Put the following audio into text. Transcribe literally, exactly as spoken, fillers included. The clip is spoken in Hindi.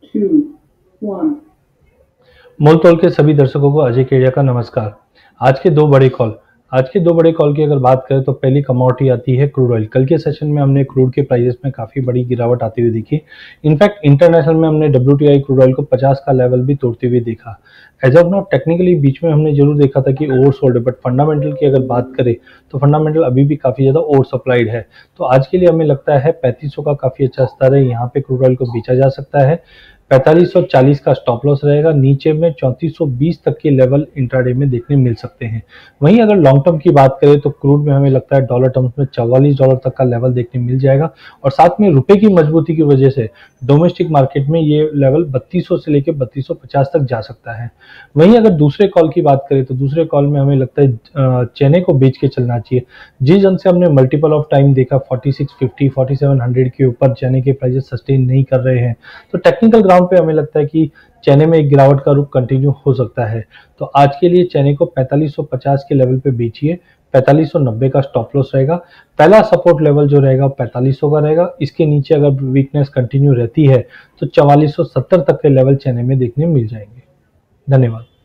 two, one. मोल तोल के सभी दर्शकों को अजय केडिया का नमस्कार। आज के दो बड़े कॉल आज के दो बड़े कॉल की अगर बात करें तो पहली कमोडिटी आती है क्रूड ऑयल। कल के सेशन में हमने क्रूड के प्राइसेस में काफ़ी बड़ी गिरावट आती हुई देखी। इनफैक्ट इंटरनेशनल में हमने डब्ल्यूटीआई क्रूड ऑयल को पचास का लेवल भी तोड़ते हुए देखा। एज ऑफ नाउ टेक्निकली बीच में हमने जरूर देखा था कि ओवरसोल्ड है, बट फंडामेंटल की अगर बात करें तो फंडामेंटल अभी भी काफ़ी ज़्यादा ओवर सप्लाइड है। तो आज के लिए हमें लगता है पैंतीस सौ का काफ़ी अच्छा स्तर है, यहाँ पे क्रूड ऑयल को बेचा जा सकता है। पैंतालीस सौ चालीस का स्टॉप लॉस रहेगा, नीचे में चौंतीस सौ बीस तक के लेवल इंट्राडे में देखने मिल सकते हैं। वहीं अगर लॉन्ग टर्म की बात करें तो क्रूड में हमें लगता है डॉलर टर्म्स में चौवालीस डॉलर तक का लेवल देखने मिल जाएगा, और साथ में रुपए की मजबूती की वजह से डोमेस्टिक मार्केट में ये लेवल बत्तीस सौ से लेकर बत्तीस सौ पचास तक जा सकता है। वहीं अगर दूसरे कॉल की बात करें तो दूसरे कॉल में हमें लगता है चेने को बेच के चलना चाहिए। जिस जन से हमने मल्टीपल ऑफ टाइम देखा छियालीस सौ पचास, सैंतालीस सौ के ऊपर चेने के प्राइसेस सस्टेन नहीं कर रहे हैं, तो टेक्निकल ग्राउंड पे हमें लगता है कि चेने में एक गिरावट का रुख कंटिन्यू हो सकता है। तो आज के लिए चेने को पैंतालीस सौ पचास के लेवल पे बेचिए, पैंतालीस सौ नब्बे का स्टॉप लॉस रहेगा। पहला सपोर्ट लेवल जो रहेगा पैंतालीस सौ का रहेगा। इसके नीचे अगर वीकनेस कंटिन्यू रहती है तो चवालीस सौ सत्तर तक के लेवल चेने में देखने मिल जाएंगे। धन्यवाद।